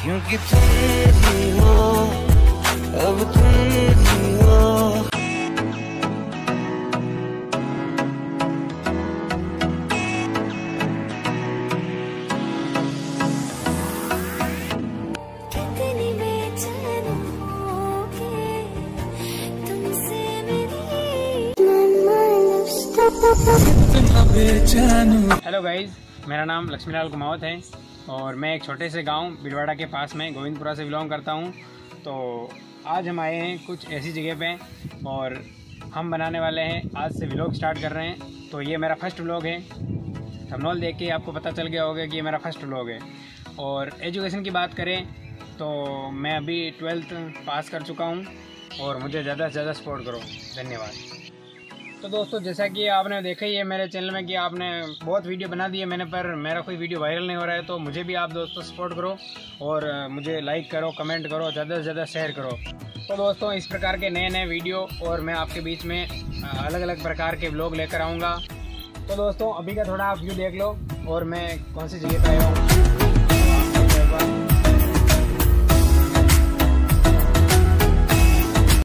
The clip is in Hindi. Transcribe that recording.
क्योंकि तुम ही हो, अब तुम ही हो। कितनी बेचैन होके तुमसे मेरी हेलो गाइज, मेरा नाम लक्ष्मीलाल कुमावत है और मैं एक छोटे से गांव बिलवाड़ा के पास में गोविंदपुरा से बिलोंग करता हूं। तो आज हम आए हैं कुछ ऐसी जगह पे और हम बनाने वाले हैं, आज से व्लॉग स्टार्ट कर रहे हैं। तो ये मेरा फर्स्ट व्लॉग है। थंबनेल देख के आपको पता चल गया होगा कि ये मेरा फर्स्ट व्लॉग है। और एजुकेशन की बात करें तो मैं अभी 12th पास कर चुका हूँ और मुझे ज़्यादा से ज़्यादा सपोर्ट करो। धन्यवाद। तो दोस्तों, जैसा कि आपने देखा ही है मेरे चैनल में कि आपने बहुत वीडियो बना दी है मैंने, पर मेरा कोई वीडियो वायरल नहीं हो रहा है। तो मुझे भी आप दोस्तों सपोर्ट करो और मुझे लाइक करो, कमेंट करो, ज़्यादा से ज़्यादा शेयर करो। तो दोस्तों, इस प्रकार के नए नए वीडियो और मैं आपके बीच में अलग अलग प्रकार के व्लॉग लेकर आऊँगा। तो दोस्तों, अभी का थोड़ा आप व्यू देख लो और मैं कौन सी जगह पर आया हूँ।